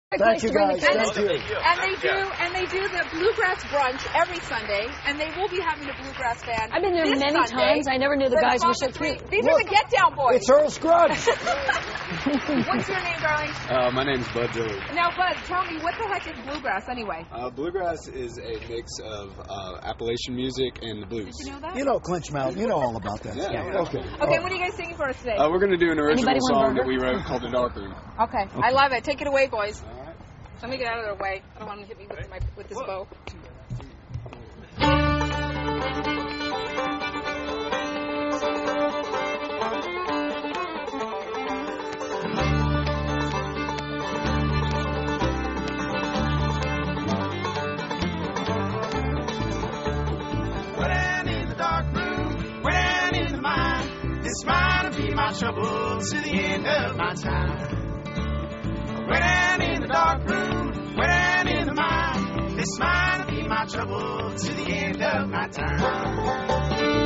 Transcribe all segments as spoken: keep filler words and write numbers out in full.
Thank you, guys. Thank you. And they do, and they do the bluegrass brunch every Sunday, and they will be having the bluegrass band. I've been there this many Sunday times. I never knew the guys were so cute. These Look, are the Get Down Boys. It's Earl Scruggs. What's your name, darling? Uh, my name's Bud Dillard. Now, Bud, tell me, what the heck is bluegrass anyway? Uh, bluegrass is a mix of uh, Appalachian music and the blues. Did you know that? You know Clinch Mountain. You know all about that. Yeah. Yeah. Okay. Okay, what are you guys singing for us today? Uh, we're going to do an original Anybody want a song that burger? we wrote called The Dark Room. Okay. okay, I love it. Take it away, boys. All right. Let me get out of their way. I don't want them to hit me with, my, with this bow. Way down in the dark room, way down in the mind, this might be my trouble to the end of my time. Way down in the dark room, way down in the mind, this might be my trouble to the end of my time.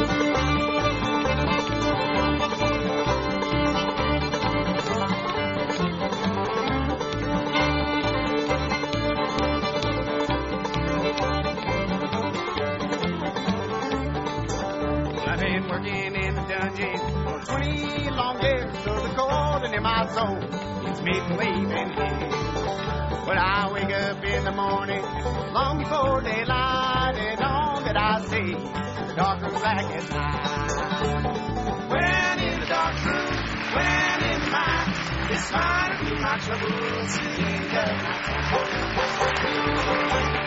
I've been working in the dungeon for twenty long years, so the cold and in my soul it's midway in here. But I wake up in the morning, long before daylight, and all that I see, the dark room black as night. Way down in the dark room, way down in the mind, this might be my trouble to the end of my time.